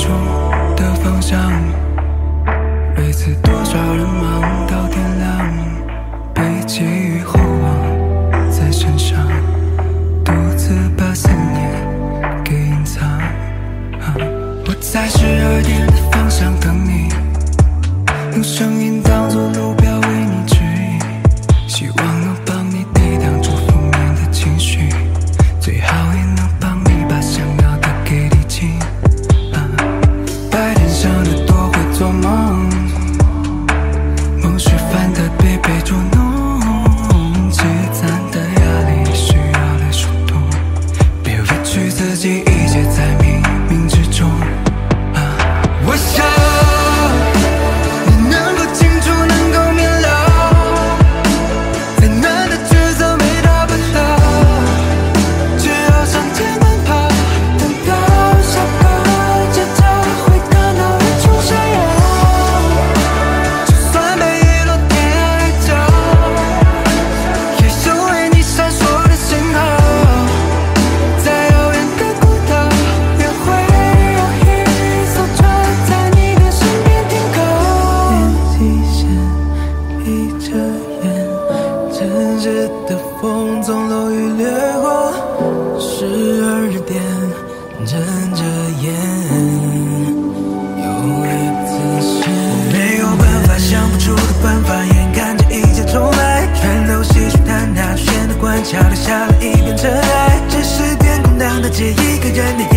住的方向。为此多少人忙到天亮，被寄予厚望在身上，独自把思念给隐藏。我在12点的方向等你，用声音当作路标为你指引，希望能帮你抵挡住负面的情绪，最好也能帮你把想要的给理清。白天想得多会做梦，梦是烦的别被捉弄，积攒的压力需要来疏通，别委屈自己，一切在冥冥之中。我想你能够清楚，能够明了，再难的抉择没大不了，只要向前奔跑，等到下个街角会看到日出闪耀。就算被遗落天涯海角，也有为你闪烁的信号，在遥远的孤岛，也会有一艘船在你的身边停靠。天际线闭着眼，城市的风从楼宇掠过，12点睁着眼，又一次是没有办法，想不出的办法，眼看着一切重来，全都细水长流，显得乖巧，留下了一片尘埃，只是天空荡的街，一个人的